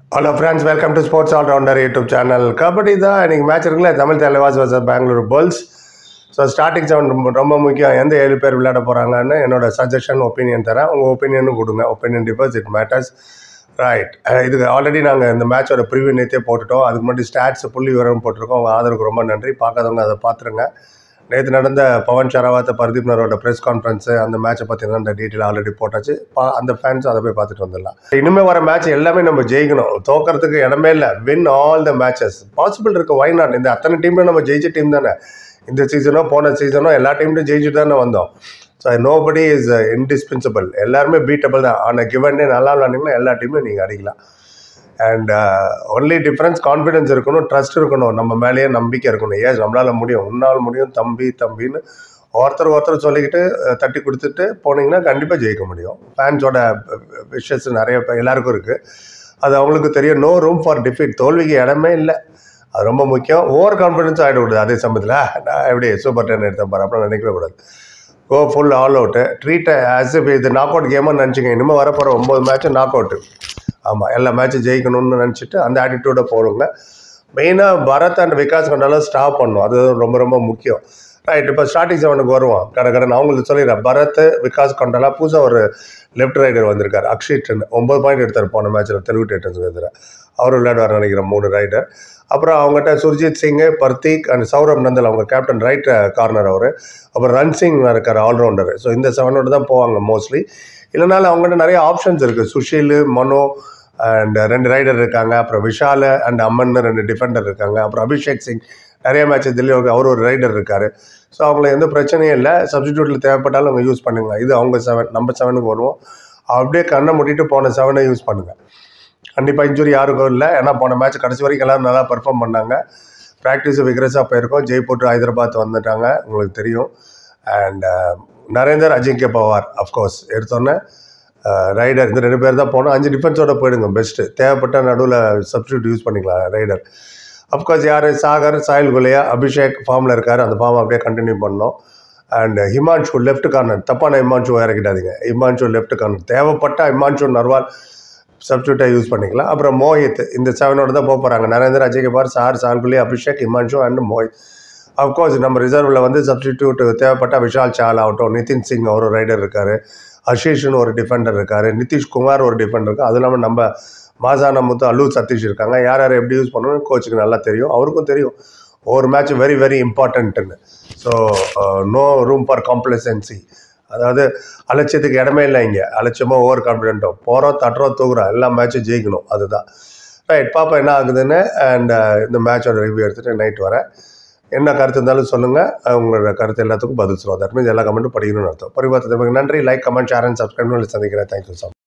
Hello friends, welcome to Sports All Rounder YouTube channel. Kabaddi தான் இன்றைக்கி match இருக்குல்ல, Tamil Thalaivas versus Bengaluru Bulls. So starting 7 ரொம்ப முக்கியம். எந்த 7 பேர் விளையாட போகிறாங்கன்னு என்னோட சஜஷன் ஒப்பீனியன் தரேன். உங்கள் ஒப்பீனியனும் கொடுங்க. Opinion differs, it matters. Right, இதுக்கு ஆல்ரெடி நாங்கள் இந்த மேட்சோட ப்ரிவியூ நேற்றே போட்டுட்டோம். அதுக்கு முன்னாடி ஸ்டாட்ஸ் புள்ளி விவரம் போட்டிருக்கோம். உங்கள் ஆதரவுக்கு ரொம்ப நன்றி. பார்க்காதவங்க அதை பார்த்துருங்க. நேற்று நடந்த பவன் ஷராவத், பர்தீப் நரோட ப்ரெஸ் கான்ஃபரன்ஸு, அந்த மேட்சை பற்றினா அந்த டீட்டெயில் ஆல்ரெடி போட்டாச்சு. அந்த ஃபேன்ஸ் அதை போய் பார்த்துட்டு வந்துடலாம். இனிமேல் வர மேட்ச் எல்லாமே நம்ம ஜெயிக்கணும். தோக்கிறதுக்கு இடமே இல்லை. Win all the matches possible இருக்குது. Why not? இந்த அத்தனை டீம்லையும் நம்ம ஜெயிச்ச டீம் தானே. இந்த சீசனோ போன சீசனோ எல்லா டீம்லையும் ஜெயிச்சுட்டு தானே வந்தோம். So nobody is indispensable. எல்லாருமே பீட்டபிள் தான். ஆனால் கிவன் டே நல்லா விளாண்டிங்கன்னா எல்லா டீமும் நீங்கள் அடிக்கலாம். அண்ட் ஒன்லி டிஃப்ரென்ஸ் கான்ஃபிடென்ஸ் இருக்கணும், ட்ரஸ்ட் இருக்கணும், நம்ம மேலேயே நம்பிக்கை இருக்கணும். ஏன் நம்மளால் முடியும், உன்னால் முடியும் தம்பின்னு ஒருத்தர் சொல்லிக்கிட்டு தட்டி கொடுத்துட்டு போனீங்கன்னா கண்டிப்பாக ஜெயிக்க முடியும். ஃபேன்ஸோட விஷஸ் நிறைய எல்லாருக்கும் இருக்குது. அது அவங்களுக்கு தெரியும். No room for defeat. தோல்விக்கு இடமே இல்லை. அது ரொம்ப முக்கியம். ஓவர் கான்ஃபிடென்ஸ் ஆகிடக்கூடாது. அதே சமயத்தில் நான் எப்படி சூப்பர் 10 எடுத்தேன் பாரு அப்படின்னு நினைக்கவே கூடாது. Go full all out. Treat as if இது நாக் அவுட் கேமாக நினச்சிங்க. இனிமேல் வரப்போகிற 9 மேட்சும் நாக் அவுட்டு. ஆமாம், எல்லா மேட்சும் ஜெயிக்கணும்னு நினச்சிட்டு அந்த ஆட்டிடியூடை போடுங்க. மெயினாக பரத் அண்ட் விகாஸ் கொண்டாலும் ஸ்டாப் பண்ணணும். அது ரொம்ப ரொம்ப முக்கியம். ரைட், இப்போ ஸ்டார்டிங் 7க்கு வருவோம். கடன் அவங்களுக்கு சொல்லிடுறேன். பரத், விகாஸ் கொண்டாலா, புதுசாக ஒரு லெஃப்ட் ரைடர் வந்திருக்காரு, அக்ஷிட்னு. 9 பாயிண்ட் எடுத்தார் போன மேட்ச்சில் தெலுங்கு டைட்டன்ஸுக்கு எதிராக. அவர் விளையாடுவார் நினைக்கிறேன், 3 ரைடர். அப்புறம் அவங்ககிட்ட சுர்ஜித் சிங், பர்தீக் அண்ட் சௌரப் நந்தல், அவங்க கேப்டன் ரைட் கார்னர் அவர். அப்புறம் ரன்சிங் இருக்கார், ஆல்ரவுண்டர். ஸோ இந்த 7 தான் போவாங்க மோஸ்ட்லி. இல்லைனாலும் அவங்ககிட்ட நிறைய ஆப்ஷன்ஸ் இருக்குது. சுஷில், மனோ அண்ட் 2 ரைடர் இருக்காங்க. அப்புறம் விஷால் அண்ட் அம்மன் 2 டிஃபெண்டர் இருக்காங்க. அப்புறம் அபிஷேக் சிங் நிறைய மேட்ச் தில்லி அவர் ஒரு ரைடர் இருக்கார். ஸோ அவங்களுக்கு எந்த பிரச்சனையும் இல்லை. சப்ஸ்டிடியூட்டில் தேவைப்பட்டாலும் அவங்க யூஸ் பண்ணுங்க. இது அவங்க 7, நம்ம 7க்கு வருவோம். அப்படியே கண்ணை மூட்டிட்டு போன 7 யூஸ் பண்ணுங்கள். கண்டிப்பாக இன்ஜுரி யாருக்கும் இல்லை. ஏன்னா போன மேட்ச் கடைசி வரைக்கும் எல்லோரும் நல்லா பெர்ஃபார்ம் பண்ணாங்க. ப்ராக்டிஸு விக்ரஸாக போயிருக்கோம். ஜெய்ப்பூர், ஹைதராபாத் வந்துட்டாங்க, உங்களுக்கு தெரியும். அண்ட் நரேந்தர், அஜிங்கே பவார் அஃப்கோர்ஸ் எடுத்தோன்னே ரைடர். இந்த 2 பேர் தான் போனோம். 5 டிஃபென்ஸோட போயிடுங்க பெஸ்ட்டு. தேவைப்பட்ட நடுவில் சப்ஸ்டியூட் யூஸ் பண்ணிக்கலாம் ரைடர். அஃப்கோர்ஸ் யார், சாகர், சாயில் குலையா, அபிஷேக் ஃபார்மில் இருக்கார். அந்த ஃபார்ம் அப்படியே கண்டினியூ பண்ணோம். And Himanshu left corner. தப்பான ஹிமான்ஷு இறக்கிட்டாதீங்க. Himanshu left corner. தேவைப்பட்ட ஹிமான்ஷு நர்வால் சப்ஸ்டியூட்டாக யூஸ் பண்ணிக்கலாம். அப்புறம் மோஹித் இந்த 7 தான் போகிறாங்க. நரேந்தர், அஜய் பார், சாயில் குலையா, அபிஷேக், ஹிமான்ஷு அண்ட் மோஹித். அஃப்கோர்ஸ் நம்ம ரிசர்வில் வந்து சப்ஸ்டிடியூட் தேவைப்பட்ட விஷால் சால் ஆகட்டும், நிதின் சிங் ஒரு ரைடர் இருக்கார், அஷீஷ்னு ஒரு டிஃபெண்டர் இருக்கார், நிதிஷ்குமார் ஒரு டிஃபெண்டர் இருக்குது. அதுவும் இல்லாமல் நம்ம மாசான முத்து, அல்லு சதீஷ் இருக்காங்க. யார் எப்படி யூஸ் பண்ணணும்னு கோச்சுக்கு நல்லா தெரியும். அவருக்கும் தெரியும் ஒரு மேட்ச் வெரி வெரி இம்பார்ட்டன்ட்டுன்னு. So no room for complacency. அதாவது அலட்சியத்துக்கு இடமே இல்லை இங்கே. அலட்சியமாக ஓவர் கான்ஃபிடென்ட்டோ போகிறோம், தட்டுறோம், தூக்குறோம், எல்லா மேட்சும் ஜெயிக்கணும். அதுதான் ரைட். பாப்பா என்ன ஆகுதுன்னு. அண்ட் இந்த மேட்சோட ரிவ்யூ எடுத்துகிட்டு நைட் வரேன். என்ன கருத்து இருந்தாலும் சொல்லுங்கள். உங்களோட கருத்து எல்லாத்துக்கும் பதில் சொல்லுவோம். தட் மீன்ஸ் எல்லா கமெண்ட்டும் படிக்கணும்னு அர்த்தம். பரிமாற்றத்துக்கு நன்றி. Like, comment, share and subscribe. சந்திக்கிறேன். Thank you so much.